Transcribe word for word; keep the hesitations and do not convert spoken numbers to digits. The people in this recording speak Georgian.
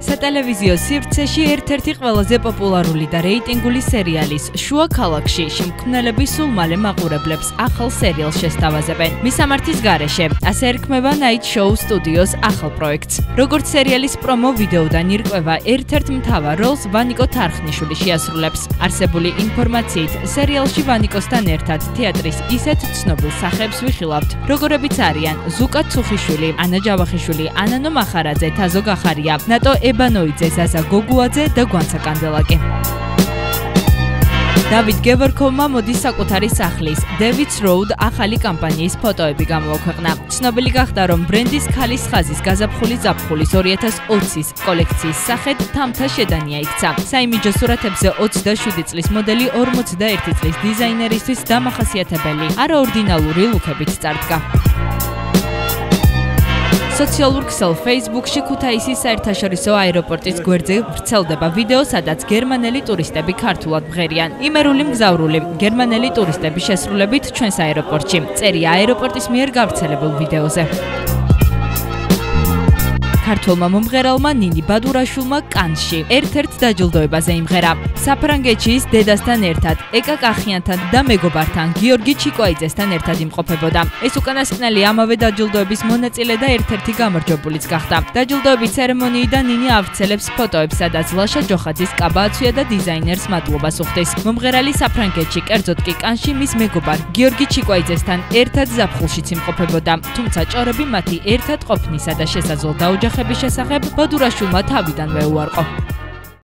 სატელევიზიო სივრცეში ერთ-ერთი ყველაზე პოპულარული და რეიტინგული სერიალის შუა ქალაქში შემქმნელები სულ მალე მაყურებლებს ახალ სერიალს შესთავაზებენ. მისამართის გარეშე ასე ერქმევა Night Show Studios ახალ პროექტს. როგორც სერიალის პრომო ვიდეოდან ირკვევა, ერთ-ერთ მთავარ როლს ვანიკო თარხნიშვილი შეასრულებს. არსებული ინფორმაციით, სერიალში ვანიკოსთან ერთად თეატრის ისეთ ცნობილ სახეებს ვიხილავთ, როგორებიც არიან ზუკა ცუხიშვილი, ანა ჯავახიშვილი, ანანო მახარაძე, თაზო გახარია, ნატო ებანოიძე, ზაზა გოგუაძე და გვანცა კანდელაკი. დავით გევორქოვმა მოდის საკუთარი სახლის David's Road ახალი კამპანიის ფოტოები გამოაქვეყნა. ცნობილი გახდა, რომ ბრენდის ქალის ხაზის გაზაფხული ზაფხულის ორი ათას ოცის კოლექციის სახედ თამთა შედანია იქცა. საიმიჯო სურათებზე ოცდაშვიდი წლის მოდელი ორმოცდაერთი წლის დიზაინერისთვის დამახასიათებელი არაორდინალური ლუკებით წარდგა. სოციალურ ქსელ Facebook-ში ქუთაისის საერთაშორისო აეროპორტის გვერდზე ვრცელდება ვიდეო, სადაც გერმანელი ტურისტები ქართულად მღერიან. იმერული მგზავრული გერმანელი ტურისტების შესრულებით ჩვენს აეროპორტში. წერია აეროპორტის მიერ გავრცელებულ ვიდეოზე. ქართველმა მომღერალმა ნინი ბადურაშვილმა კანში ერთ-ერთ დაჯილდოებაზე იმღერა. საფრანგეთში ის დედასთან ერთად, ეკა კახიანთან და მეგობართან გიორგი ჩიკვაიძესთან ერთად იმყოფებოდა. ეს უკანასკნელი ამავე დაჯილდოების მონაწილე და ერთ-ერთი გამარჯვებულიც გახდა. დაჯილდოების ცერემონიიდან ნინი ავრცელებს ფოტოებს, სადაც ლაშა ჯოხაძის კაბა აცვია და დიზაინერს მადლობას უხდის. მომღერალი საფრანგეთში, კერძოდ კი კანში მის მეგობარ გიორგი ჩიკვაიძესთან ერთად ზაფხულშიც იმყოფებოდა. თუმცა ჭორები მათი ერთად ყოფნისა და შესაძლო დაოჯახების შესახებ ბადურაშვილმა თავიდანვე უარყო.